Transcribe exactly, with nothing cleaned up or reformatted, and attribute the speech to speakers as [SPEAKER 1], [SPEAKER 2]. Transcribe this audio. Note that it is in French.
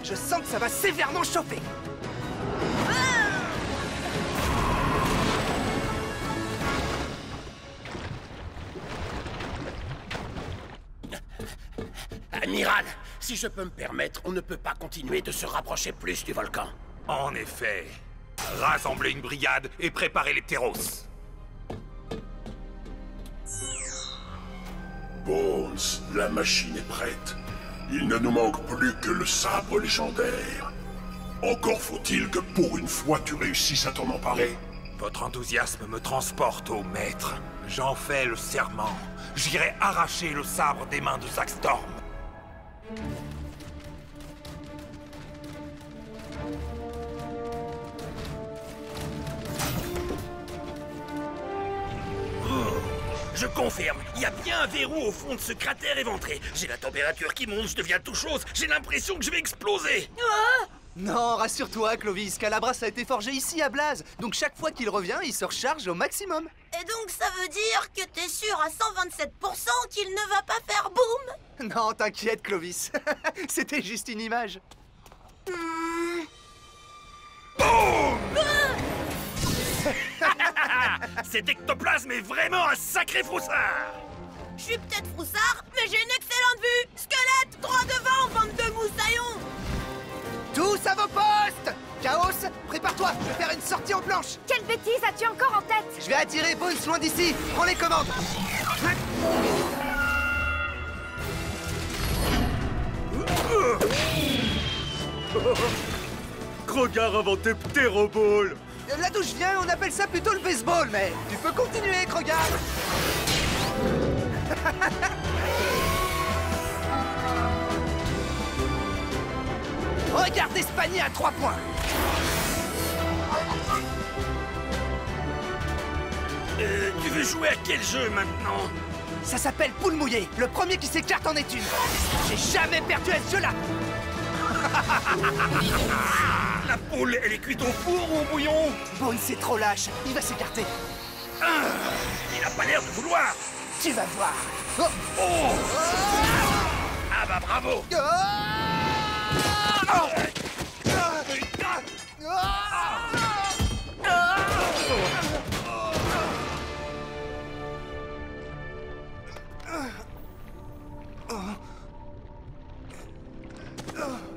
[SPEAKER 1] Je sens que ça va sévèrement chauffer.
[SPEAKER 2] Amiral, si je peux me permettre, on ne peut pas continuer de se rapprocher plus du volcan.
[SPEAKER 3] En effet. Rassemblez une brigade et préparez les terros.
[SPEAKER 4] Bones, la machine est prête. Il ne nous manque plus que le sabre légendaire. Encore faut-il que pour une fois tu réussisses à t'en emparer.
[SPEAKER 3] Votre enthousiasme me transporte au maître. J'en fais le serment. J'irai arracher le sabre des mains de Zack Storm.
[SPEAKER 2] Je confirme, il y a bien un verrou au fond de ce cratère éventré. J'ai la température qui monte, je deviens tout chose. J'ai l'impression que je vais exploser.
[SPEAKER 1] Ah non, rassure-toi, Clovis. Calabras a été forgé ici à Blaze. Donc chaque fois qu'il revient, il se recharge au maximum.
[SPEAKER 5] Et donc ça veut dire que t'es sûr à cent vingt-sept pour cent qu'il ne va pas faire boum?
[SPEAKER 1] Non, t'inquiète, Clovis. C'était juste une image.
[SPEAKER 5] Hmm.
[SPEAKER 3] Boum!
[SPEAKER 2] Cet ectoplasme est vraiment un sacré froussard.
[SPEAKER 5] Je suis peut-être froussard, mais j'ai une excellente vue. Squelette, droit devant, bande de moussaillons.
[SPEAKER 1] Tous à vos postes! Chaos, prépare-toi, je vais faire une sortie en planche.
[SPEAKER 6] Quelle bêtise as-tu encore en tête?
[SPEAKER 1] Je vais attirer Bones loin d'ici. Prends les commandes.
[SPEAKER 7] Krogar a inventé Pteroball.
[SPEAKER 1] Là d'où je viens, on appelle ça plutôt le baseball, mais tu peux continuer, Krogar. Regarde ce panier à trois points.
[SPEAKER 2] Euh, tu veux jouer à quel jeu maintenant?
[SPEAKER 1] Ça s'appelle poule mouillée. Le premier qui s'écarte en est une. J'ai jamais perdu à ce jeu-là.
[SPEAKER 2] La poule, elle est cuite au four ou au bouillon?
[SPEAKER 1] Bones, c'est trop lâche. Il va s'écarter.
[SPEAKER 2] Ah, il a pas l'air de vouloir.
[SPEAKER 1] Tu vas voir. Oh.
[SPEAKER 2] Oh. Ah bah bravo.
[SPEAKER 1] Oh. Oh. Oh.